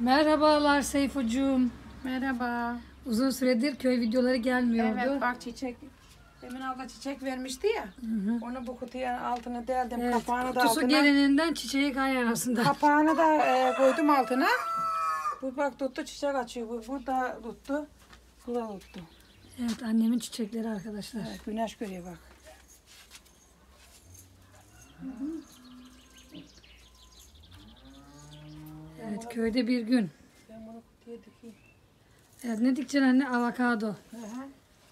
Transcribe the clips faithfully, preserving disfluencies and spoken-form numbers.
Merhabalar Seyfocuğum. Merhaba. Uzun süredir köy videoları gelmiyordu. Evet bak çiçek. Demin abla çiçek vermişti ya. Hı hı. Onu bu kutuya altına deldim. Evet, kapağını da kutusu altına. geleninden çiçeği kaynarasında. Kapağını da e, koydum altına. Bu bak tuttu çiçek açıyor. Bu, bu da tuttu. Bu da tuttu. Evet, annemin çiçekleri arkadaşlar. Evet, güneş görüyor bak. Hı hı. Evet, köyde bir gün. Ben bunu kutuya dikeyim. Evet, ne dikeceksin anne? Avokado. Hı hı.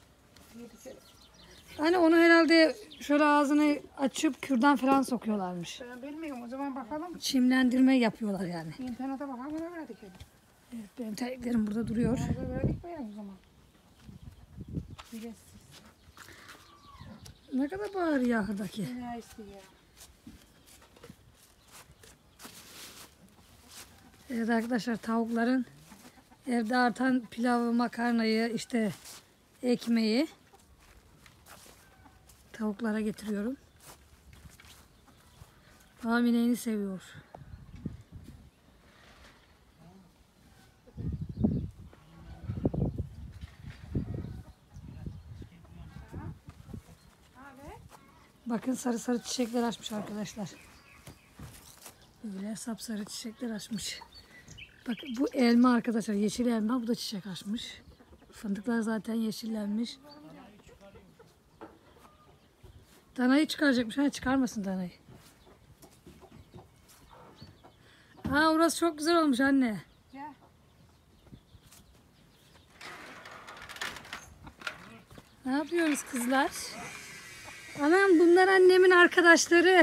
Anne onu herhalde şöyle ağzını açıp kürdan falan sokuyorlarmış. Ben bilmiyorum, o zaman bakalım. Çimlendirme yapıyorlar yani. İnternete bakalım, ona göre dikelim. Evet, benim terliklerim burada duruyor. Ona göre dikmeyelim o zaman. Bilesiz. Ne kadar bağır yahırdaki. Ne istiyor? Evet arkadaşlar, tavukların evde artan pilavı, makarnayı, işte ekmeği tavuklara getiriyorum. Babam ineğini seviyor. Bakın sarı sarı çiçekler açmış arkadaşlar. Böyle sapsarı çiçekler açmış. Bak bu elma arkadaşlar, yeşil elma, bu da çiçek açmış. Fındıklar zaten yeşillenmiş. Danayı çıkaracakmış. Ha, çıkarmasın danayı. Ha, orası çok güzel olmuş anne. Gel. Ne yapıyoruz kızlar? Anam, bunlar annemin arkadaşları.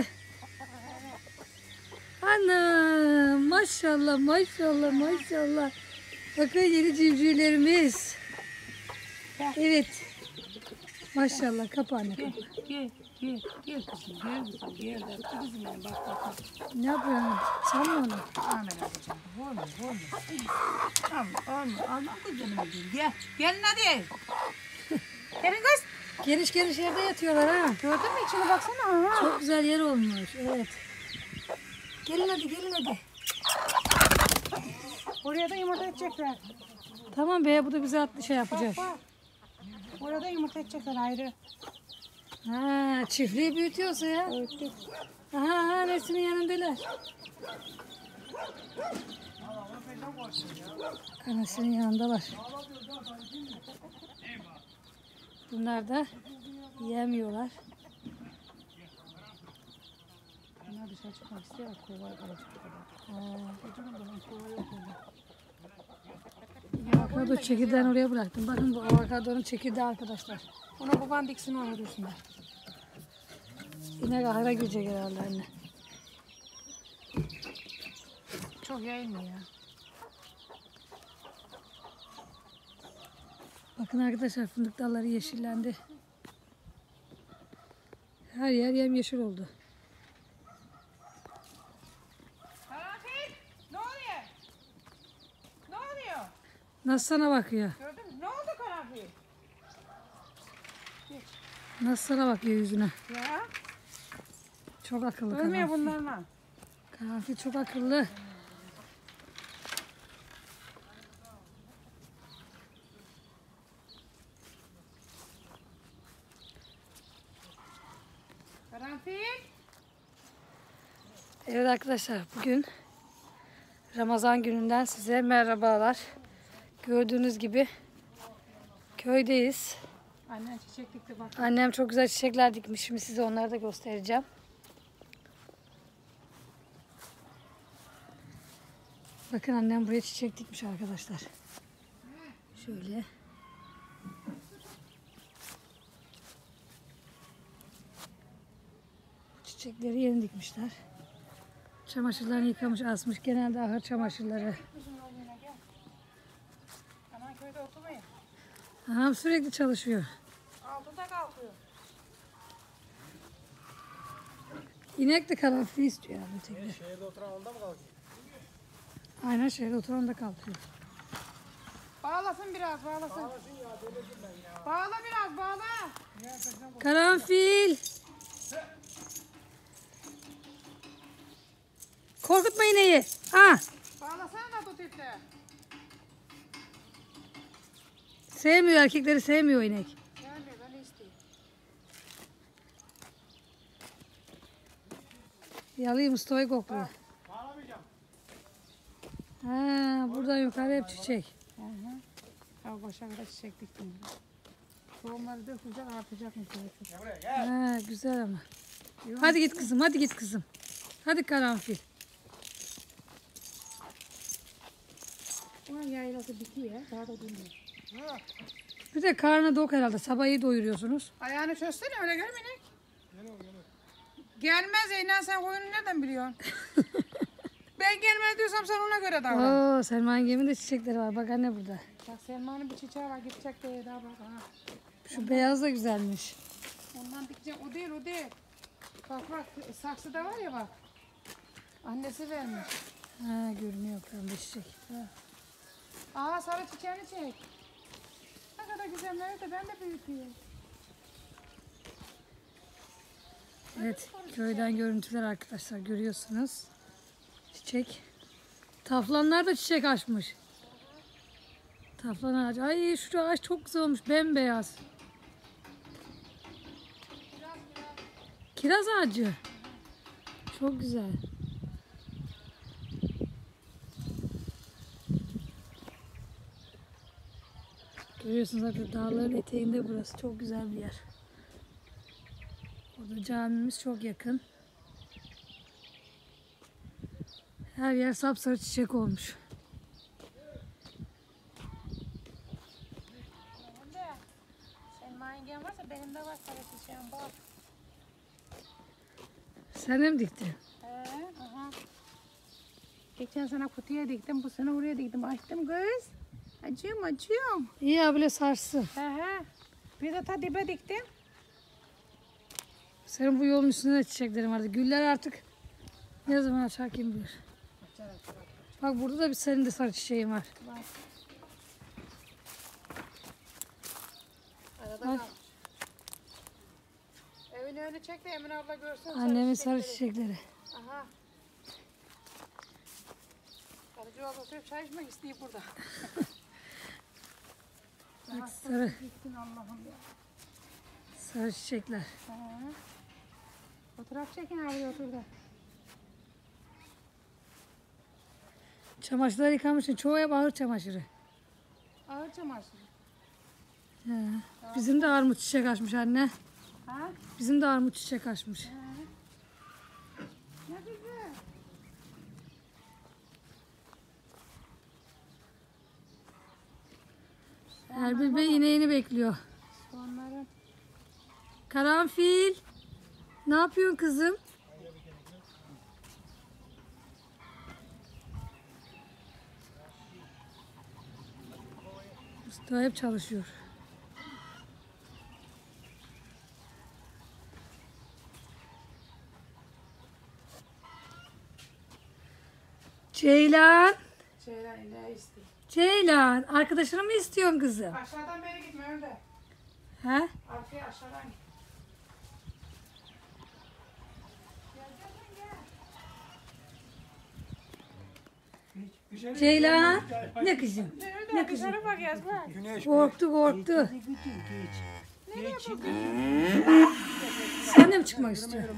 Anam, maşallah maşallah maşallah. Bakın yeni civcivlerimiz. Evet. Maşallah, kapa anne, kapa. Gel, gel, gel kızım, gel kızım, gel. Bak kızım benim, bak bak. Ne yapıyorsun? Çalma onu. Aman abicim, olmuyor, olmuyor. Olmuyor, olmuyor, olmuyor kızım benim. Gel, gelin hadi. Gelin kız. Geniş geniş yerde yatıyorlar ha. Gördün mü içine baksana. Ha. Çok güzel yer olmuş. Evet. Gelin hadi, gelin hadi. Oraya da yumurta edecekler. Tamam be, bu da bize atlı şey yapacak. Bak bak. Oraya da yumurta edecekler ayrı. Ha, çiftliği büyütüyorsa ya. Öğüttük. Aha, aha, Nesin'in yanındalar. Anasının yanındalar. Bunlar da yemiyorlar. Bunlar dışarı çıkmak istiyor. Kova alacak. Avokado çekirdeğini oraya bıraktım. Bakın bu avokadonun çekirdeği arkadaşlar. Ona baban diksin, onu dursunlar. İnek ahıra girecek herhalde anne. Çok yayılmıyor ya. Bakın arkadaşlar, fındık dalları yeşillendi. Her yer yemyeşil oldu. Karanfil, ne oluyor? Ne oluyor? Nasıl sana bakıyor? Gördün mü? Ne oldu karanfil? Nasıl sana bakıyor yüzüne? Ya. Çok akıllı Ölmüyor karanfil. bunlarla. Karanfil çok akıllı. Karanfil. Evet arkadaşlar, bugün Ramazan gününden size merhabalar. Gördüğünüz gibi köydeyiz. Annen çiçek dikti bak. Annem çok güzel çiçekler dikmiş. Şimdi size onları da göstereceğim. Bakın, annem buraya çiçek dikmiş arkadaşlar. Şöyle. Çiçekleri yeni dikmişler. Çamaşırlarını yıkamış, asmış. Genelde ahır çamaşırları. Anan köyde oturmayın. Aha, sürekli çalışıyor. Altında kalkıyor. İnek de karanfil istiyor yani ötekiler. Şehirde oturan onda mı kalkıyor? Aynen, şehirde oturan da kalkıyor. Bağlasın biraz, bağlasın. Bağla biraz, bağla. Karanfil. Korkutma ineği. Ha. Bağlasana da tutayım. gitme. Sevmiyor, erkekleri sevmiyor inek. Gelme ben isteyeyim. Yalıyı Mustafa kokluyor. Ha, buradan yukarı hep çiçek. Hı hı. Ha başa kadar çiçek diktim. Tohumları dökecek artacak mı? Ha, güzel ama. Hadi git kızım, hadi git kızım. Hadi karanfil. Onun yaylası bitiyor ya. Daha da durmuyor. Bir de karnı dok herhalde. Sabah iyi doyuruyorsunuz. Ayağını çözsene öyle gelmeyin. Gelmez Eynen sen koyunu nereden biliyorsun? Ben gelmez diyorsam sen ona göre davran. Oo, Selma yengemin de çiçekleri var. Bak anne burada. Bak Selma'nın bir çiçeği var gidecek diye daha bak. Ha. Şu beyaz da güzelmiş. Ondan dikeceğim. O değil o değil. Bak bak saksıda var ya bak. Annesi vermiş. Ha, görünüyor pembe çiçek. Aa sarı çiçeğini çek. Ne kadar güzel nerede ben de büyütüyorum. Evet, köyden görüntüler arkadaşlar görüyorsunuz. Çiçek. Taflanlar da çiçek açmış. Taflan ağacı. Ay şu ağaç çok güzel olmuş. Bembeyaz. Kiraz ağacı. Çok güzel. Görüyorsunuz zaten dağların eteğinde burası. Çok güzel bir yer. Burada camimiz çok yakın. Her yer sapsarı çiçek olmuş. Selma yengen varsa benim de var sarı çiçeğim bak. Sen de mi diktin? He, aha. Geçen sene kutuya diktim, bu sene oraya diktim. Açtım kız. Acıyorum, acıyorum. İyi abla sarsın. He he. Bir de ta dibe diktim. Senin bu yolun üstünde de çiçeklerin vardı. Güller artık ne zaman açar kim bilir. Bak burada da bir senin de sarı çiçeğin var. Var. Bak. Arada kalmış. Evini öyle çek de Emine abla görsün. Annemin sarı çiçekleri. Aha. Arıcı abla oturup çay içmek istiyor burada. Bak sarı, Gitsin Allah'ım ya. sarı çiçekler. He. Fotoğraf çekin abi otur da. Çamaşırlar yıkamışsın. Çoğu hep ağır çamaşırı. Ağır çamaşır. He. Bizim de armut çiçek açmış anne. Ha? Bizim de armut çiçek açmış. He. Ne güzel. Erbil Bey ineğini bekliyor. Soğanların. Karanfil. Ne yapıyorsun kızım? Mustafa hep çalışıyor. Ceylan. Şeyler ne istiyor? Ceylan. Arkadaşını mı istiyorsun kızım? Aşağıdan beri gitme önde. He? Arkaya aşağıdan git. Ceylan. Ne kızım? Ne dışarı bak Yazma. Korktu korktu. Sen de mi çıkmak istiyorsun?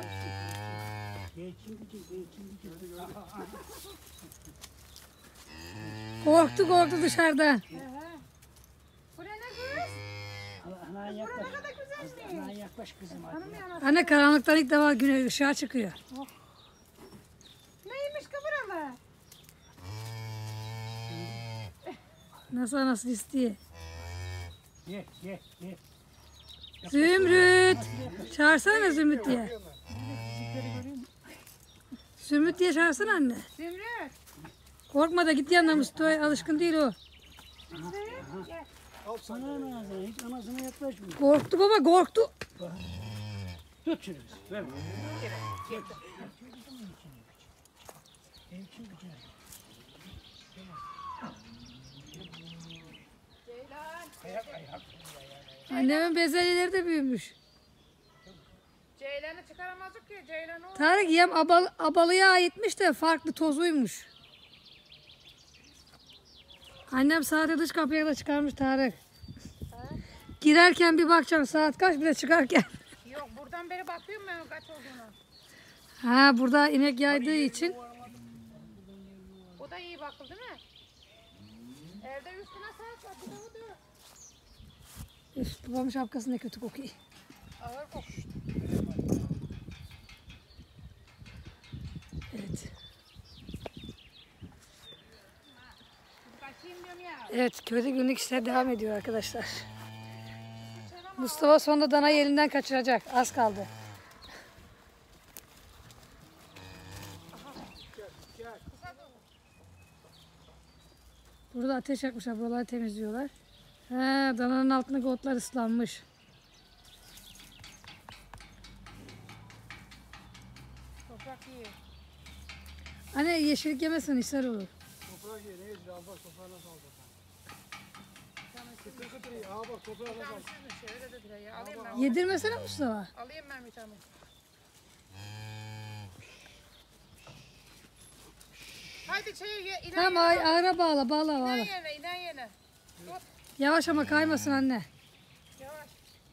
Korktu korktu dışarıdan. Bu ne kız? Anan yaklaş. Anan yaklaş kızım hadi. Hanım yana. Anne karanlıktan ilk defa güneş ışığa çıkıyor. Neymiş kıvıralı? Nasıl anasını istiyor. Ye ye ye. Zümrüt. Çağırsana Zümrüt diye. Zümrüt diye çağırsana anne. Zümrüt. Korkma da git yanına Mustafa. Alışkın değil o. Sana anasına hiç anasına yaklaşmıyor. Korktu baba korktu. Tut şunu. Ver. Annemin bezelyeleri de büyümüş. Ceylan'ı çıkaramazdık ki. Ceylan o. Tarık yem abal, abalıya aitmiş de farklı tozuymuş. Annem saati dış kapıya da çıkarmış Tarık. Girerken bir bakacaksın saat kaç, bir de çıkarken. Yok buradan beri bakıyorum ben kaç olduğunu. Ha, burada inek yaydığı için. O da iyi bakıldı değil mi? Evde üstüne saat var. Bir de o da. Üf, babamın şapkası ne kötü kokuyor. Ağır kokuyor. Evet. Kaçayım diyorum ya. Evet, köyde günlük işler devam ediyor arkadaşlar. Mustafa sonunda danayı elinden kaçıracak. Az kaldı. Burada ateş yakmışlar. Buraları temizliyorlar. He, dananın altındaki otlar ıslanmış. Toprak iyi. Anne yeşillik yemesin, ishal olur. Toprak ye, ne yedir? Al bak toprağı nasıl al bak. Kıtır kıtır ye, al bak toprağı nasıl al. Şöyle dediler ya. Alayım ben. Yedirmesene Mustafa. Alayım ben bir tane. Haydi çayı ye. İnan Tamam, ay, ağıra bağla, bağla, İnan bağla. yerine, inan yerine. Dur. Yavaş ama kaymasın anne. Yavaş.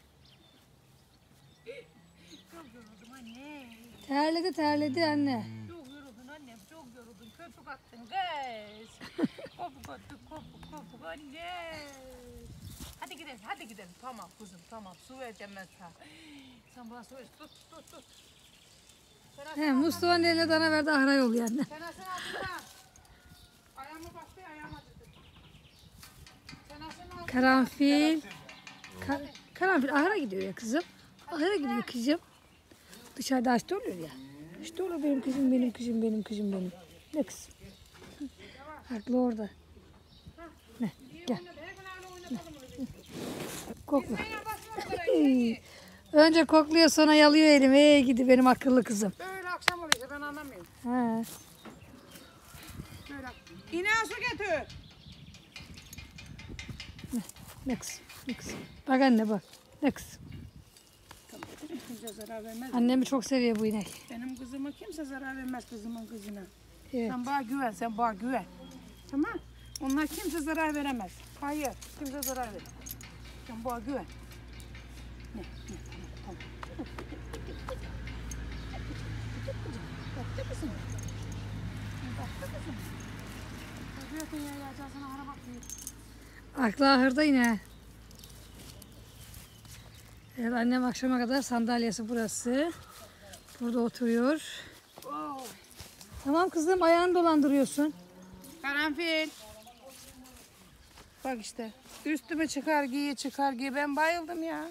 Çok yoruldum anne. Terledi, terledi anne. Çok yoruldun annem, çok yoruldun. Köpük attın kız. Kopuk attın, kopuk kopuk anne. Hadi gidelim, hadi gidelim. Tamam kuzum, tamam. Su vereceğim ben sana. Sen bana su ver. Tut, tut, tut. Sen He, Mustafa'nın eline dana verdi, ahıra yolluyor anne. Sen asın altına. Ayağıma bastı, ayağıma acıdı. Sen asın altına. Karanfil. Ka karanfil ahıra gidiyor ya kızım. Ahıra gidiyor kızım. Dışarıda açta oluyor ya. İşte olur benim kızım, benim kızım, benim kızım, benim. Ne kızım? Haklı orada. Ne? Gel. Her gün öyle oynatalım onu. Kokla. Sen basma oraya. Önce kokluyor, sonra yalıyor elimi. Ey gidi benim akıllı kızım. Böyle akşam oluyor, ben anlamıyorum. Ha. Böyle. İneğe su getir. Ne kızım? Ne kızım? Bak anne bak. Ne kızım? Kimse zarar vermez. Annemi çok seviyor bu inek. Benim kızıma kimse zarar vermez kızımın kızına. Evet. Sen bana güven, sen bana güven. Tamam? Onlar kimse zarar veremez. Hayır, kimse zarar veremez. Sen bana güven. Ne? Ne? Tamam, tamam. Baktı mısın? Baktı mısın? Bakıyorsun ya, ya, sana ara bakmıyor. Aklı ahırda yine. Evet, annem akşama kadar sandalyesi burası. Burada oturuyor. Oh. Tamam kızım, ayağını dolandırıyorsun. Karanfil. Bak işte. Üstüme çıkar giy, çıkar giy. Ben bayıldım ya.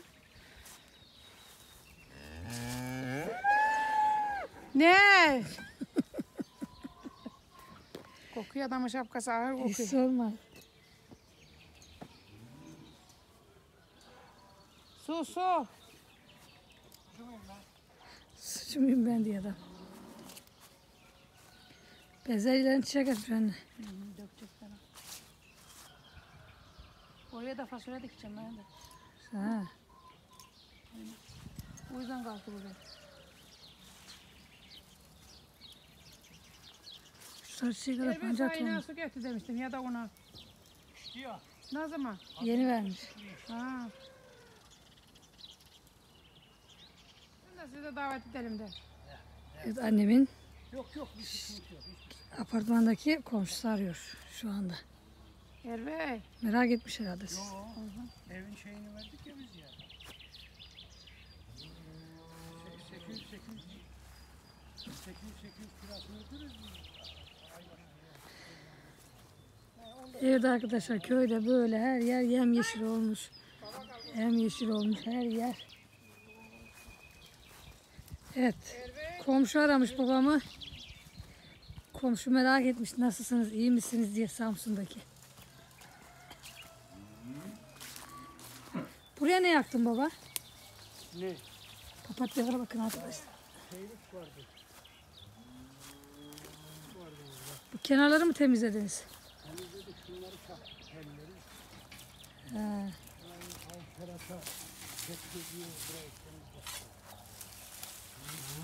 Ne? Kokuyor adamın şapkası ağır Hiç kokuyor. sorma. Su su. Suçumuyum ben diye adam. Bezelyelerini çiçek açmış anne. Dökecek sana. Oraya da fasulye dikeceğim ben de. Ha. O yüzden kalktı buraya. Şu sarı çiçekler Elbet pancar kaynağı tohumu. su getir demiştim ya da ona. Ya. Ne zaman? Yeni vermiş. Ha. Ben de size davet edelim de. Evet, annemin Yok yok bir sıkıntı yok. Hiç- apartmandaki komşusu arıyor şu anda. Erve. Merak etmiş herhalde siz. Yo, evin şeyini verdik ya biz ya. sekiz yüz sekiz yüz sekiz yüz sekiz yüz kirasını öderiz mi? Evet arkadaşlar, köyde böyle her yer yemyeşil olmuş. Yemyeşil olmuş her yer. Evet. Komşu aramış babamı. Komşu merak etmiş, nasılsınız, iyi misiniz diye, Samsun'daki. Buraya ne yaktın baba? Ne? Papatyalara bakın arkadaşlar. Şeylik vardı. Bu kenarları mı temizlediniz? Temizledik şunları çaktık telleri. Ha. Alt tarafa çekti diye burayı temizledik.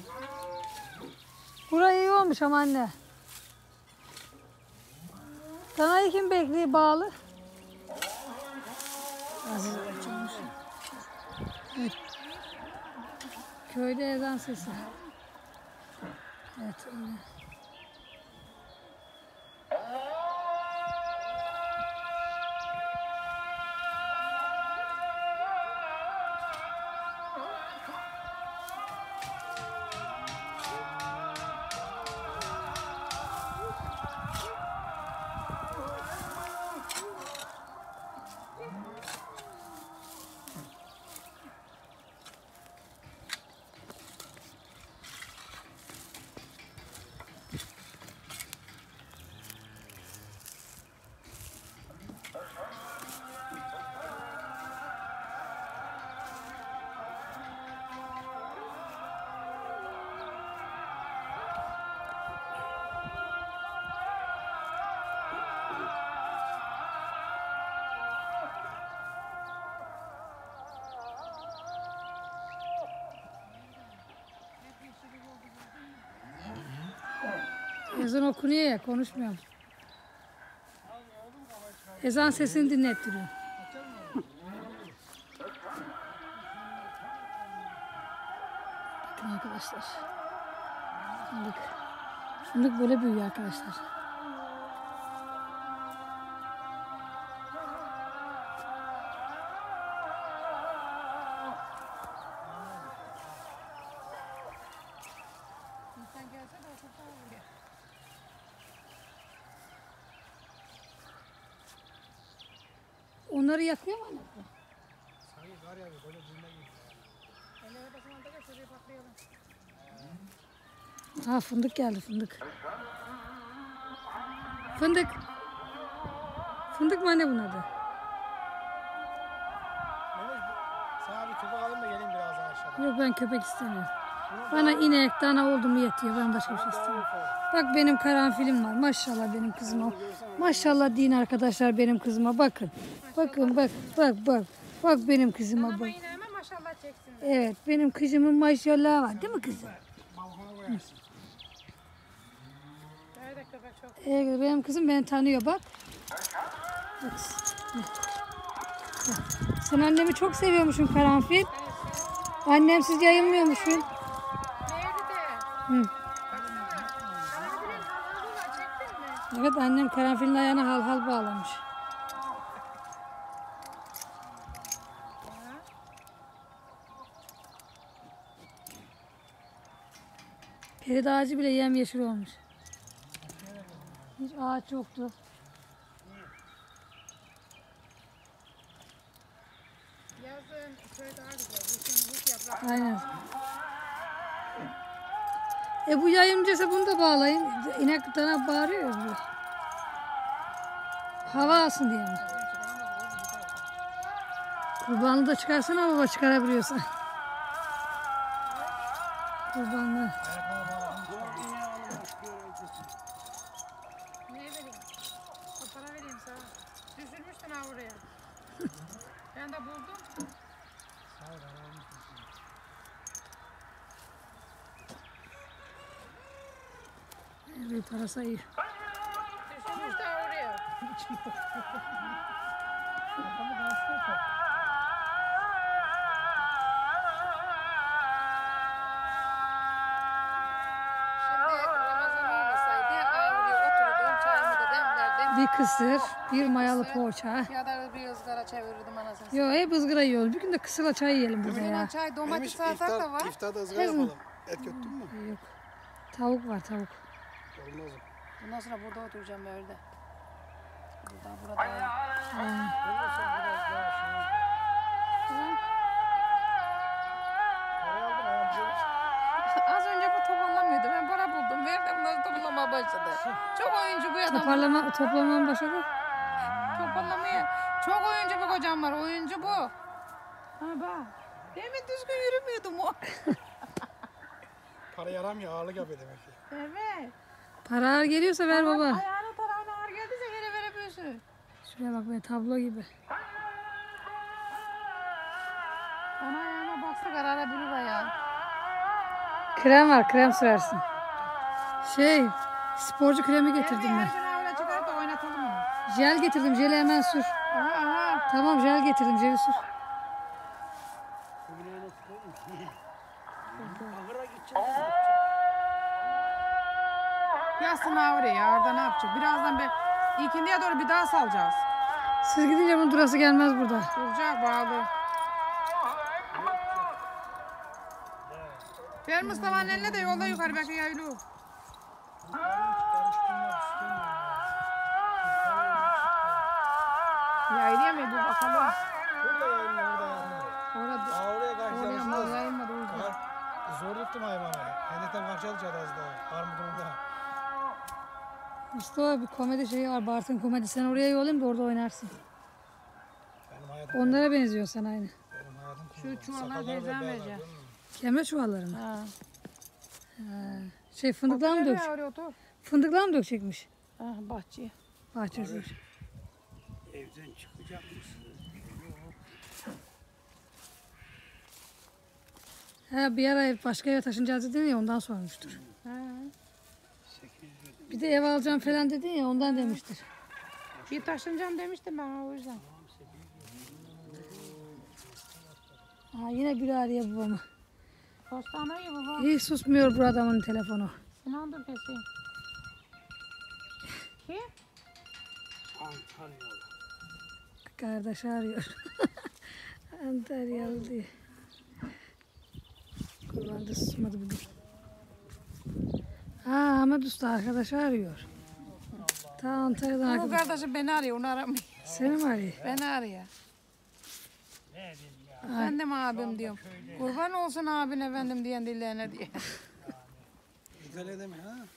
Burayı iyi olmuş ama anne. Danayı kim bekliyor bağlı? Aziz açılmış. Evet. Köyde ezan sesi. Evet öyle. Ezan okunuyor ya, konuşmuyorum. Ezan sesini dinlettiriyor. Bakın arkadaşlar. Fındık. Fındık böyle büyüyor arkadaşlar. Onları yakıyor mu anne? Sanki kar yağıyor böyle düğüne gibi. Ha fındık geldi fındık. Fındık. Fındık mı anne bunun adı? Mehmet, sana bir köpek alayım da geleyim birazdan aşağıda. Yok ben köpek istemiyorum. Bana inek, dana oldu mu yetiyor. Ben başka bir şey istemiyorum. Bak benim karanfilim var. Maşallah benim kızıma. Maşallah din arkadaşlar benim kızıma. Bakın. Bakın bak bak bak. Bak benim kızıma bak. Ama yine hemen maşallah çeksin. Evet benim kızımın maşallah var değil mi kızım? Nerede köpek çok. Evet, benim kızım beni tanıyor bak. Bak. Sen annemi çok seviyormuşsun karanfil. Annemsiz yayılmıyormuşsun. Nerede de? Hı. Baksana. Karanfilin halını var çektin mi? Evet annem karanfilin ayağına hal hal bağlamış. Peride ağacı bile yemyeşil olmuş. Hiç ağaç yoktu. Yazın köy daha güzel. Bütün büyük yaprak. Aynen. E bu yayımcıysa bunu da bağlayın. İnek dana bağırıyor ya bu. Hava alsın diye mi? Kurbanlı da çıkarsana baba çıkarabiliyorsan. Kurbanlı. Ne vereyim? O para vereyim sana. Düşürmüştün ha buraya. Ben de buldum. Sağ ol, ben almıştım. Bir para sayıyor. Düşürmüş de oraya. Şimdi Ramazan olmasaydı ağlıyor oturdum çayımı da demlerdim. Bir kısır, bir mayalı poğaça. Ya da bir ızgara çevirirdim anasını. Yo hep ızgara yiyoruz. Bir gün de kısırla çay yiyelim burada Bugün ya. çay domates salata da var. İftarda ızgara Kızım. yapalım. Et götürdün mü? Yok. Tavuk var tavuk. Olmaz o. Bundan sonra burada oturacağım öyle. Burada burada. Ben de sen biraz daha şey. Parayı aldım ayağım cebim. Az önce bu toparlamıyordu. Ben para buldum. Verdim bunları toplamaya başladı. Çok oyuncu bu adam. Toparlama, toplamam başladı. Toparlamaya. Çok oyuncu bu kocam var. Oyuncu bu. Ha bak. Demin düzgün yürümüyordum o. Para yaramıyor, ağırlık yapıyor demek ki. Evet. Para ağır geliyorsa ver baba. Ayağına tarağına ağır geldiyse yine verebiliyorsun. Şuraya bak be tablo gibi. Ona ayağıma bastı karara bulur ayağı. Krem var krem süersin. Şey sporcu kremi getirdim Her ben. gün öyle çıkar da oynatalım onu. Jel getirdim. Jeli hemen sür. Aha aha. Tamam jel getirdim. Jeli sür. Bugün nasıl koyayım? Ahıra gideceğiz. Yatsın ha oraya. Arda ne yapacak? Birazdan be ikindiye doğru bir daha salacağız. Siz gidince bunun durası gelmez burada. Duracak bağlı. Ver Mustafa'nın eline de yolla yukarı belki yaylı. Hiç karıştırmak istemiyorum. Yaylıya mı bu bakalım. Burada yayın orada yayın. Orada Aa, oraya oraya mal karşılamışsınız. yayılmadı o yüzden. Zor tuttum hayvanı. Hendekten karşıladık az daha. Armudumda. Mustafa bir komedi şeyi var. Bartın komedi. Sen oraya yollayayım da orada oynarsın. Benim hayatım. Onlara benziyorsun sen aynı. Benim hayatım. Şu çuvallar Sakallar teyzem beraber, verecek. değil mi? Kemre çuvalları mı? Ha. Şey fındıklar mı dök? Oraya oraya otur. Fındıklar mı dökecekmiş? Ha bahçeye. Bahçesi. Evden çıkacak mısın? Ha bir ara ev- başka eve taşınacağız dedin ya ondan sormuştur. Ha. Bir de ev alacağım falan dedin ya ondan demiştir. Bir taşınacağım demiştim ben o yüzden. Ha yine biri arıyor babamı. Postanayı baba. Hiç susmuyor bu adamın telefonu. Sinan dur kesin. Kim? Antalyalı. Kardeş arıyor. Antalyalı diye. Kurban da susmadı bugün. Ha Ahmet Usta arkadaş arıyor. Ta Antalya'dan Bu arkadaş. kardeşim beni arıyor onu aramıyor. Seni mi arıyor? Beni arıyor. Ben de mi abim diyorum. Kurban olsun abin efendim diyen dillerine diye. İtalya'da mı ha?